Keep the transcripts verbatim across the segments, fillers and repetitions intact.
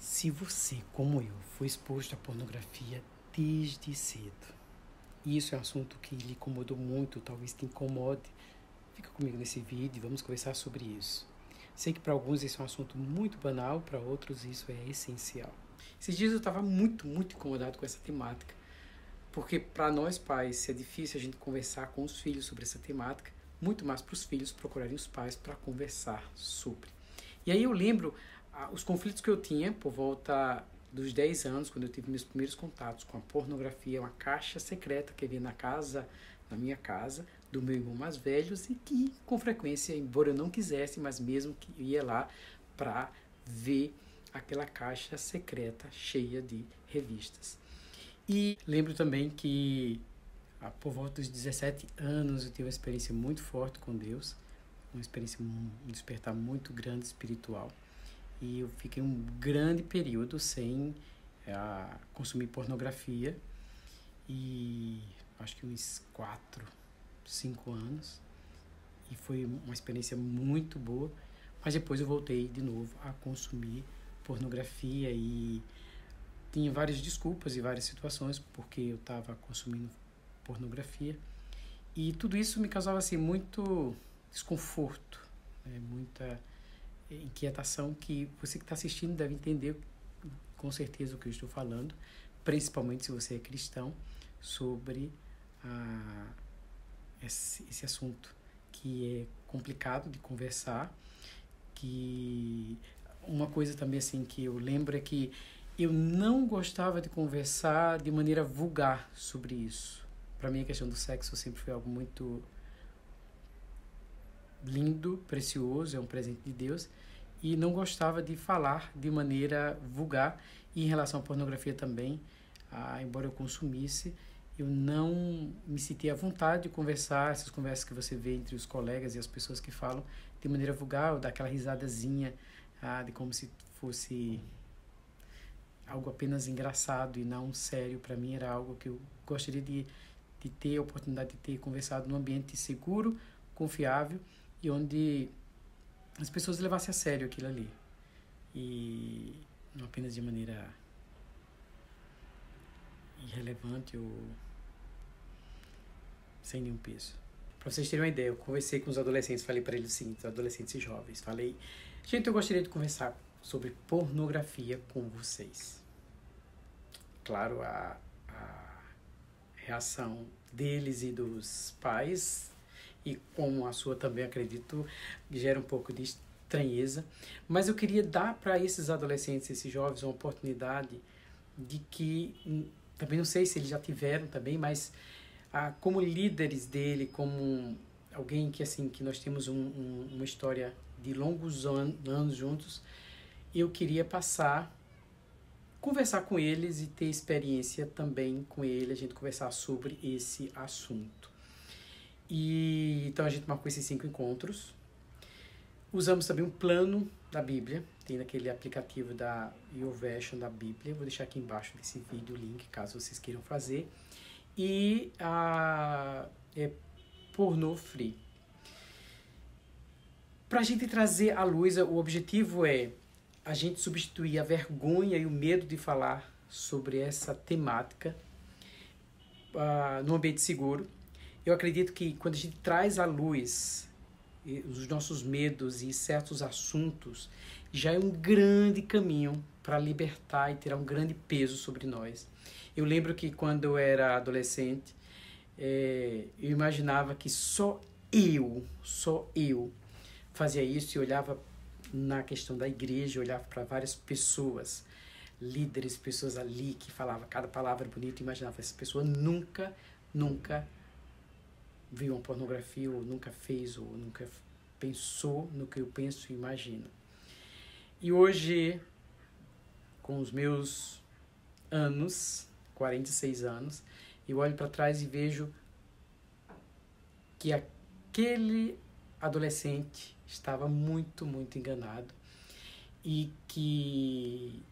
Se você, como eu, foi exposto à pornografia desde cedo, e isso é um assunto que lhe incomodou muito, talvez te incomode, fica comigo nesse vídeo e vamos conversar sobre isso. Sei que para alguns isso é um assunto muito banal, para outros isso é essencial. Esses dias eu estava muito, muito incomodado com essa temática, porque para nós pais é difícil a gente conversar com os filhos sobre essa temática, muito mais para os filhos procurarem os pais para conversar sobre. E aí eu lembro ah, os conflitos que eu tinha por volta dos dez anos, quando eu tive meus primeiros contatos com a pornografia, uma caixa secreta que havia na casa, na minha casa, do meu irmão mais velho, e que com frequência, embora eu não quisesse, mas mesmo que eu ia lá para ver aquela caixa secreta cheia de revistas. E lembro também que ah, por volta dos dezessete anos eu tive uma experiência muito forte com Deus, uma experiência, um despertar muito grande espiritual. E eu fiquei um grande período sem ah, consumir pornografia, e acho que uns quatro, cinco anos. E foi uma experiência muito boa, mas depois eu voltei de novo a consumir pornografia e tinha várias desculpas e várias situações porque eu estava consumindo pornografia. E tudo isso me causava assim, muito desconforto, né? Muita inquietação, que você que está assistindo deve entender com certeza o que eu estou falando, principalmente se você é cristão, sobre ah, esse, esse assunto que é complicado de conversar. Que uma coisa também assim que eu lembro é que eu não gostava de conversar de maneira vulgar sobre isso. Para mim a questão do sexo sempre foi algo muito lindo, precioso, é um presente de Deus, e não gostava de falar de maneira vulgar. E em relação à pornografia também, ah, embora eu consumisse, eu não me sentia à vontade de conversar, essas conversas que você vê entre os colegas e as pessoas que falam de maneira vulgar, ou daquela risadazinha, ah, de como se fosse algo apenas engraçado e não sério. Para mim era algo que eu gostaria de, de ter a oportunidade de ter conversado num ambiente seguro, confiável, e onde as pessoas levassem a sério aquilo ali, e não apenas de maneira irrelevante ou sem nenhum peso. Para vocês terem uma ideia, eu conversei com os adolescentes, falei para eles o seguinte, adolescentes e jovens, falei: gente, eu gostaria de conversar sobre pornografia com vocês. Claro, a, a reação deles e dos pais, e como a sua também, acredito, gera um pouco de estranheza, mas eu queria dar para esses adolescentes, esses jovens, uma oportunidade de que, também não sei se eles já tiveram também, mas ah, como líderes dele, como alguém que assim, que nós temos um, um, uma história de longos an anos juntos, eu queria passar, conversar com eles e ter experiência também com ele, a gente conversar sobre esse assunto. E então a gente marcou esses cinco encontros. Usamos também um plano da Bíblia, tem naquele aplicativo da YouVersion da Bíblia, vou deixar aqui embaixo desse vídeo o link, caso vocês queiram fazer. E a é pornô free. Para a gente trazer à luz, o objetivo é a gente substituir a vergonha e o medo de falar sobre essa temática uh, num ambiente seguro. Eu acredito que quando a gente traz à luz os nossos medos e certos assuntos, já é um grande caminho para libertar e tirar um grande peso sobre nós. Eu lembro que quando eu era adolescente, é, eu imaginava que só eu, só eu fazia isso, e olhava na questão da igreja, eu olhava para várias pessoas, líderes, pessoas ali que falavam cada palavra bonita, e imaginava que essa pessoa nunca, nunca viu uma pornografia, ou nunca fez, ou nunca pensou no que eu penso e imagino. E hoje, com os meus anos, quarenta e seis anos, eu olho para trás e vejo que aquele adolescente estava muito, muito enganado, e que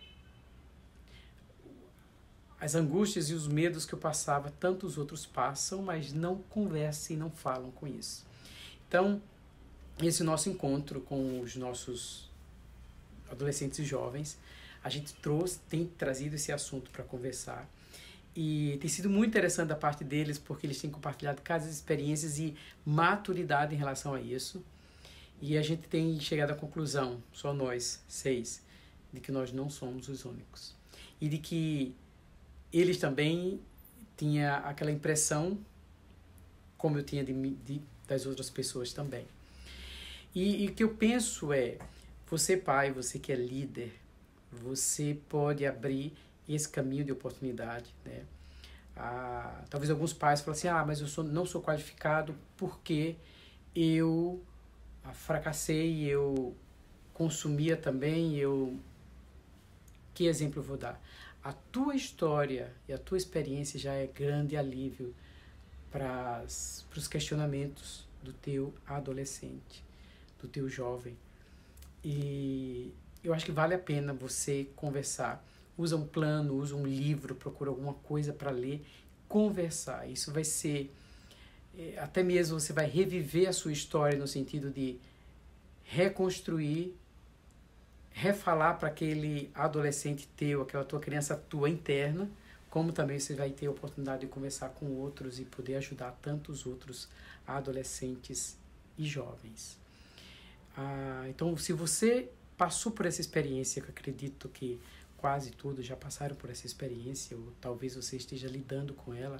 as angústias e os medos que eu passava, tantos outros passam, mas não conversam e não falam com isso. Então, esse nosso encontro com os nossos adolescentes e jovens, a gente trouxe, tem trazido esse assunto para conversar. E tem sido muito interessante da parte deles, porque eles têm compartilhado cada experiências e maturidade em relação a isso. E a gente tem chegado à conclusão, só nós, seis, de que nós não somos os únicos. E de que eles também tinham aquela impressão, como eu tinha de, de, das outras pessoas também. E, e o que eu penso é, você pai, você que é líder, você pode abrir esse caminho de oportunidade, né? Ah, talvez alguns pais falem assim, ah, mas eu sou, não sou qualificado porque eu ah, fracassei, eu consumia também, eu... Que exemplo eu vou dar? A tua história e a tua experiência já é grande alívio para os questionamentos do teu adolescente, do teu jovem. E eu acho que vale a pena você conversar. Usa um plano, usa um livro, procura alguma coisa para ler, conversar. Isso vai ser, até mesmo você vai reviver a sua história no sentido de reconstruir, refalar para aquele adolescente teu, aquela tua criança tua interna, como também você vai ter a oportunidade de conversar com outros e poder ajudar tantos outros adolescentes e jovens. Ah, então, se você passou por essa experiência, que eu acredito que quase todos já passaram por essa experiência, ou talvez você esteja lidando com ela,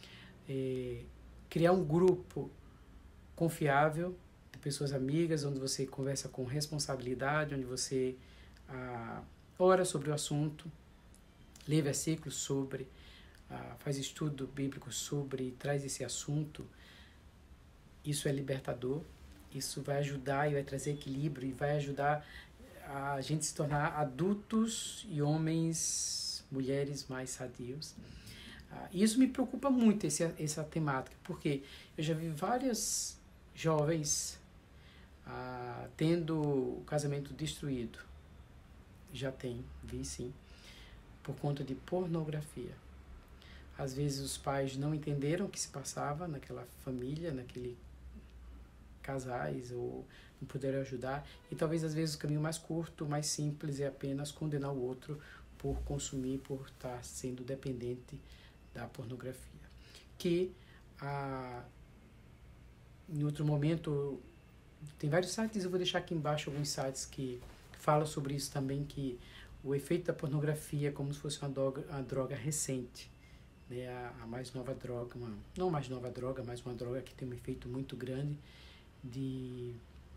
é, criar um grupo confiável de pessoas amigas, onde você conversa com responsabilidade, onde você ah, ora sobre o assunto, lê versículos sobre, ah, faz estudo bíblico sobre, traz esse assunto. Isso é libertador, isso vai ajudar e vai trazer equilíbrio e vai ajudar a gente se tornar adultos e homens, mulheres mais sadios. Ah, isso me preocupa muito, esse, essa temática, porque eu já vi várias jovens ah, tendo o casamento destruído. Já tem, vi sim, por conta de pornografia. Às vezes os pais não entenderam o que se passava naquela família, naquele casais, ou não puderam ajudar, e talvez às vezes o caminho mais curto, mais simples é apenas condenar o outro por consumir, por estar sendo dependente da pornografia. Que ah, em outro momento tem vários sites, eu vou deixar aqui embaixo alguns sites que falam sobre isso também, que o efeito da pornografia é como se fosse uma droga, uma droga recente, né? a, a mais nova droga, uma, não a mais nova droga, mas uma droga que tem um efeito muito grande de,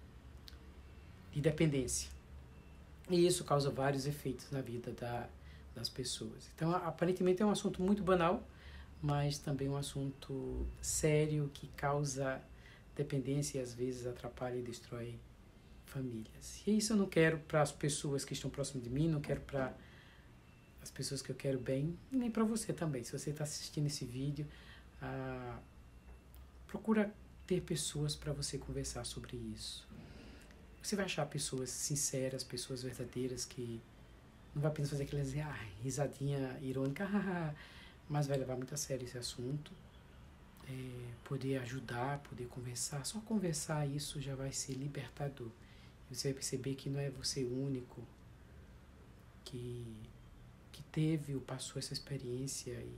de dependência. E isso causa vários efeitos na vida da, das pessoas. Então, aparentemente é um assunto muito banal, mas também um assunto sério que causa dependência e às vezes atrapalha e destrói famílias. E isso eu não quero para as pessoas que estão próximas de mim, não quero para as pessoas que eu quero bem, e nem para você também. Se você está assistindo esse vídeo, ah, procura ter pessoas para você conversar sobre isso. Você vai achar pessoas sinceras, pessoas verdadeiras, que não vai apenas fazer aquela ah, risadinha irônica, mas vai levar muito a sério esse assunto. É, poder ajudar, poder conversar. Só conversar isso já vai ser libertador. Você vai perceber que não é você o único que, que teve ou passou essa experiência. E,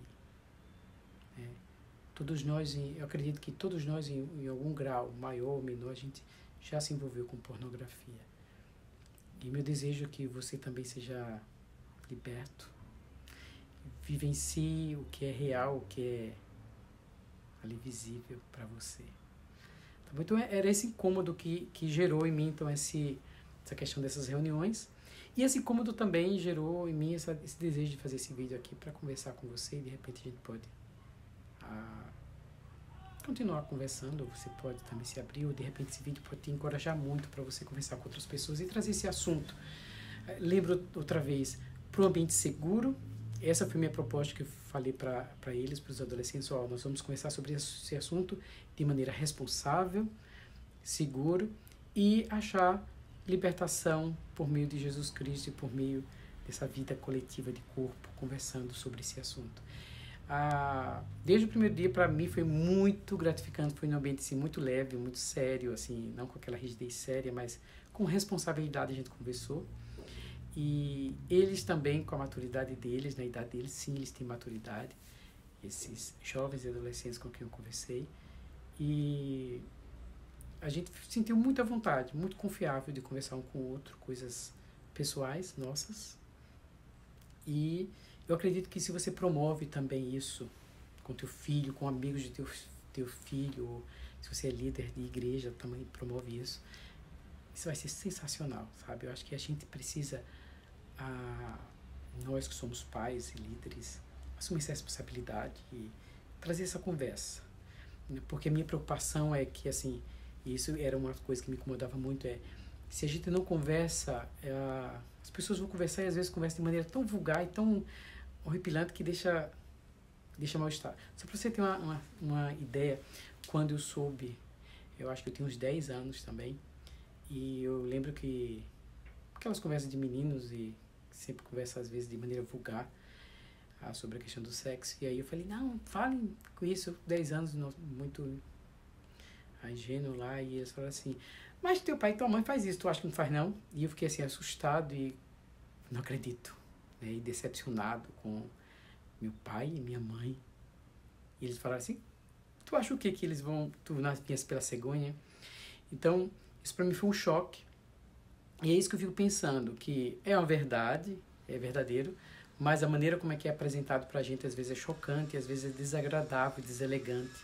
é, todos nós, eu acredito que todos nós, em, em algum grau, maior ou menor, a gente já se envolveu com pornografia. E meu desejo é que você também seja liberto, vivencie o que é real, o que é ali visível para você. Tá bom? Então era esse incômodo que, que gerou em mim então esse, essa questão dessas reuniões, e esse incômodo também gerou em mim essa, esse desejo de fazer esse vídeo aqui para conversar com você, e de repente a gente pode ah, continuar conversando, ou você pode também se abrir, ou de repente esse vídeo pode te encorajar muito para você conversar com outras pessoas e trazer esse assunto. Lembro outra vez, para um ambiente seguro. Essa foi minha proposta que eu falei para eles, para os adolescentes. Ó, nós vamos conversar sobre esse assunto de maneira responsável, seguro, e achar libertação por meio de Jesus Cristo e por meio dessa vida coletiva de corpo, conversando sobre esse assunto. Ah, desde o primeiro dia, para mim, foi muito gratificante. Foi num ambiente assim, muito leve, muito sério, assim, não com aquela rigidez séria, mas com responsabilidade a gente conversou. E eles também, com a maturidade deles, na idade deles, sim, eles têm maturidade, esses jovens e adolescentes com quem eu conversei. E a gente sentiu muita vontade, muito confiável de conversar um com o outro, coisas pessoais nossas. E eu acredito que se você promove também isso com teu filho, com amigos de teu, teu filho, ou se você é líder de igreja, também promove isso, isso vai ser sensacional, sabe? Eu acho que a gente precisa, a, nós que somos pais e líderes, assumir essa responsabilidade e trazer essa conversa. Porque a minha preocupação é que, assim, isso era uma coisa que me incomodava muito, é se a gente não conversa, é, as pessoas vão conversar e às vezes conversam de maneira tão vulgar e tão horripilante que deixa, deixa mal-estar. Só para você ter uma, uma, uma ideia, quando eu soube, eu acho que eu tinha uns dez anos também, e eu lembro que aquelas conversas de meninos e sempre conversa às vezes de maneira vulgar ah, sobre a questão do sexo, e aí eu falei, não, falem com isso, dez anos, muito ingênuo lá, e eles falaram assim, mas teu pai e tua mãe faz isso, tu acha que não faz não? E eu fiquei assim assustado e não acredito, né? E decepcionado com meu pai e minha mãe. E eles falaram assim, tu acha o que que eles vão, tu nasces pela cegonha? Então, isso para mim foi um choque. E é isso que eu fico pensando, que é uma verdade, é verdadeiro, mas a maneira como é que é apresentado pra gente às vezes é chocante, às vezes é desagradável, deselegante.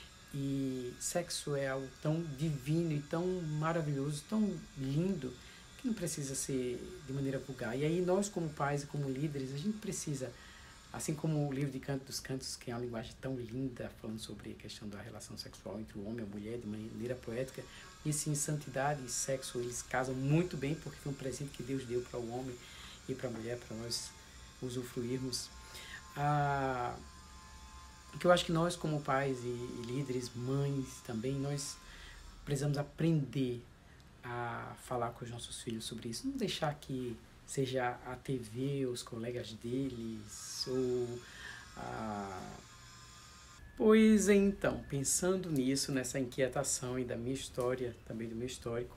E sexo é algo tão divino e tão maravilhoso, tão lindo, que não precisa ser de maneira vulgar. E aí nós, como pais e como líderes, a gente precisa, assim como o livro de Canto dos Cantos, que é uma linguagem tão linda, falando sobre a questão da relação sexual entre o homem e a mulher, de maneira poética, e sim, santidade e sexo, eles casam muito bem, porque foi um presente que Deus deu para o homem e para a mulher, para nós usufruirmos. Ah, que eu acho que nós, como pais e, e líderes, mães também, nós precisamos aprender a falar com os nossos filhos sobre isso. Não deixar que seja a T V, os colegas deles, ou a... Pois então, pensando nisso, nessa inquietação e da minha história, também do meu histórico,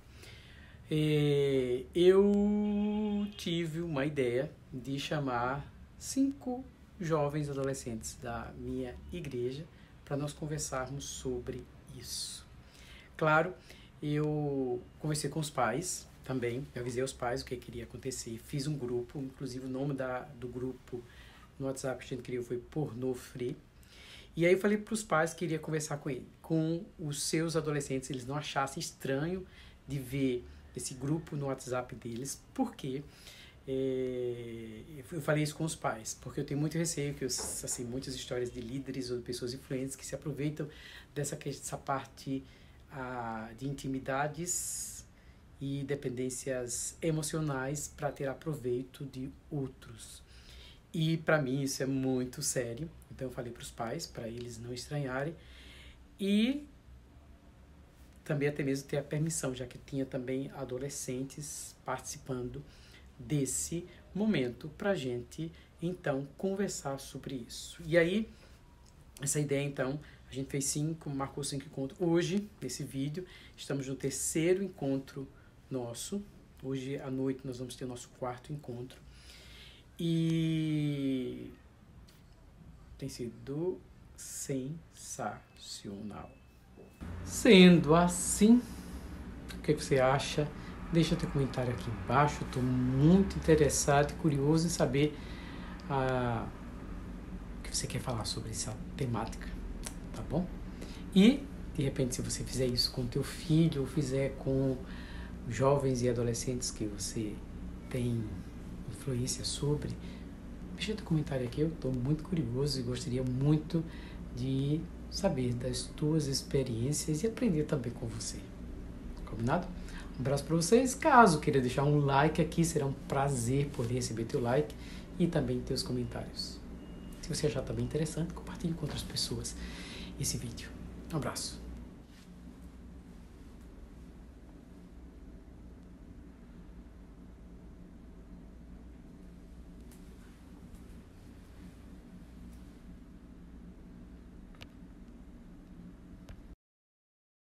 eh, eu tive uma ideia de chamar cinco jovens adolescentes da minha igreja para nós conversarmos sobre isso. Claro, eu conversei com os pais também, eu avisei os pais o que queria acontecer, fiz um grupo, inclusive o nome da, do grupo no WhatsApp que a gente criou foi Pornô Free, e aí eu falei para os pais que iria conversar com ele, com os seus adolescentes, eles não achassem estranho de ver esse grupo no WhatsApp deles, porque É, eu falei isso com os pais, porque eu tenho muito receio que eu, assim, muitas histórias de líderes ou de pessoas influentes que se aproveitam dessa, dessa parte ah, de intimidades e dependências emocionais para ter proveito de outros. E para mim isso é muito sério, então eu falei para os pais, para eles não estranharem, e também até mesmo ter a permissão, já que tinha também adolescentes participando desse momento para a gente, então, conversar sobre isso. E aí, essa ideia, então, a gente fez cinco, marcou cinco encontros. Hoje, nesse vídeo, estamos no terceiro encontro nosso. Hoje, à noite, nós vamos ter o nosso quarto encontro. E tem sido sensacional. Sendo assim, o que você acha? Deixa teu comentário aqui embaixo, estou muito interessado e curioso em saber ah, o que você quer falar sobre essa temática, tá bom? E, de repente, se você fizer isso com teu filho ou fizer com jovens e adolescentes que você tem influência sobre, deixa teu comentário aqui, eu estou muito curioso e gostaria muito de saber das tuas experiências e aprender também com você. Combinado? Um abraço para vocês. Caso queira deixar um like aqui, será um prazer poder receber teu like e também teus comentários. Se você achar também interessante, compartilhe com outras pessoas esse vídeo. Um abraço.